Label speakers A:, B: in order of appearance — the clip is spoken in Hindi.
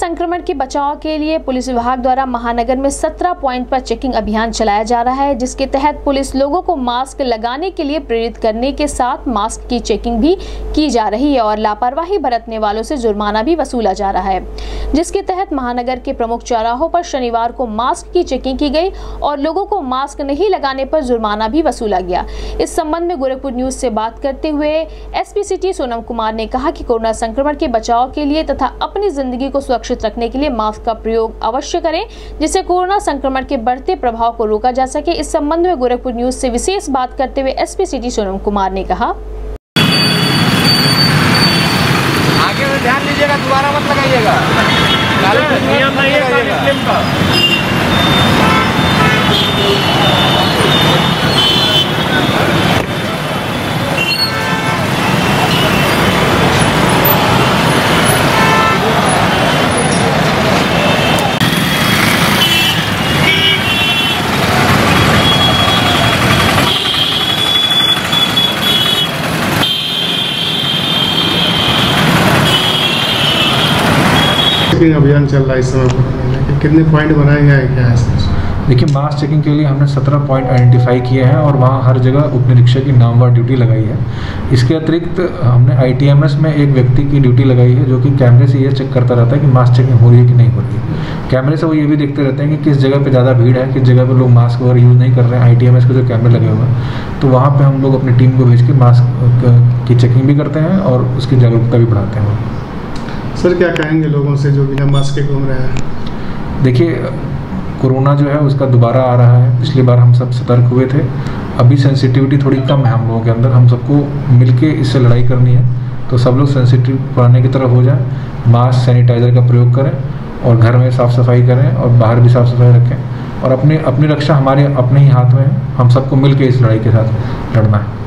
A: संक्रमण के बचाव के लिए पुलिस विभाग द्वारा महानगर में 17 पॉइंट पर चेकिंग अभियान चलाया जा रहा है, जिसके तहत पुलिस लोगों को मास्क लगाने के लिए प्रेरित करने के साथ मास्क की चेकिंग भी की जा रही है और लापरवाही बरतने वालों से जुर्माना भी वसूला जा रहा है, जिसके तहत महानगर के प्रमुख चौराहों पर शनिवार को मास्क की चेकिंग की गई और लोगों को मास्क नहीं लगाने पर जुर्माना भी वसूला गया। इस संबंध में गोरखपुर न्यूज से बात करते हुए एसपी सिटी सोनम कुमार ने कहा कि कोरोना संक्रमण के बचाव के लिए तथा अपनी जिंदगी को सुरक्षित रखने के लिए मास्क का प्रयोग अवश्य करें, जिससे कोरोना संक्रमण के बढ़ते प्रभाव को रोका जा सके। इस संबंध में गोरखपुर न्यूज से विशेष बात करते हुए एसपी सिटी सोनम कुमार ने कहा,
B: आगे से ध्यान लीजिएगा, दोबारा मत लगाइएगा। नियम नहीं है।
C: अभियान चल रहा है इस समय, कितने पॉइंट बनाए गए हैं, क्या है?
D: देखिए, मास चेकिंग के लिए हमने 17 पॉइंट आइडेंटिफाई किए हैं और वहाँ हर जगह उप निरीक्षक की नामवार ड्यूटी लगाई है। इसके अतिरिक्त हमने ITMS में एक व्यक्ति की ड्यूटी लगाई है जो कि कैमरे से ये चेक करता रहता है कि मास्क चेकिंग हो रही है कि नहीं हो रही है। कैमरे से वो ये भी देखते रहते हैं कि किस जगह पर ज़्यादा भीड़ है, किस जगह पर लोग मास्क वगैरह यूज़ नहीं कर रहे हैं। ITMS के जो कैमरे लगे हुए हैं, तो वहाँ पर हम लोग अपनी टीम को भेज के मास्क की चेकिंग भी करते हैं और उसकी जागरूकता भी बढ़ाते हैं।
C: सर, क्या कहेंगे लोगों से जो बिना मास्क के घूम रहे हैं?
D: देखिए, कोरोना जो है उसका दोबारा आ रहा है। पिछली बार हम सब सतर्क हुए थे, अभी सेंसिटिविटी थोड़ी कम है हम लोगों के अंदर। हम सबको मिलके इससे लड़ाई करनी है, तो सब लोग सेंसिटिव पुराने की तरफ हो जाएं, मास्क सैनिटाइज़र का प्रयोग करें और घर में साफ़ सफाई करें और बाहर भी साफ़ सफाई रखें और अपनी रक्षा हमारे अपने ही हाथ में है। हम सबको मिल के इस लड़ाई के साथ लड़ना है।